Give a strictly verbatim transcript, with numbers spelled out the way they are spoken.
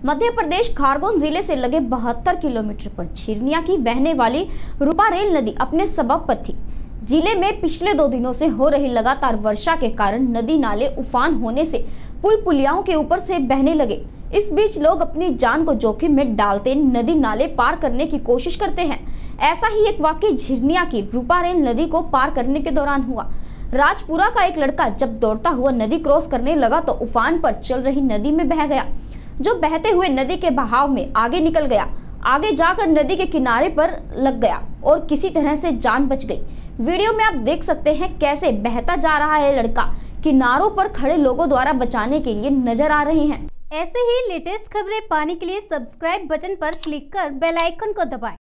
मध्य प्रदेश खारगोन जिले से लगे बहत्तर किलोमीटर पर झिरनिया की बहने वाली रूपारेल नदी अपने सबब पर थी। जिले में पिछले दो दिनों से हो रही लगातार वर्षा के कारण नदी नाले उफान होने से पुल पुलियाओं के ऊपर से बहने लगे। इस बीच लोग अपनी जान को जोखिम में डालते नदी नाले पार करने की कोशिश करते हैं। ऐसा ही एक वाकई झिरनिया की रूपारेल नदी को पार करने के दौरान हुआ। राजपुरा का एक लड़का जब दौड़ता हुआ नदी क्रॉस करने लगा तो उफान पर चल रही नदी में बह गया, जो बहते हुए नदी के बहाव में आगे निकल गया। आगे जाकर नदी के किनारे पर लग गया और किसी तरह से जान बच गई। वीडियो में आप देख सकते हैं कैसे बहता जा रहा है लड़का। किनारों पर खड़े लोगों द्वारा बचाने के लिए नजर आ रहे हैं। ऐसे ही लेटेस्ट खबरें पाने के लिए सब्सक्राइब बटन पर क्लिक कर बेल आइकन को दबाएं।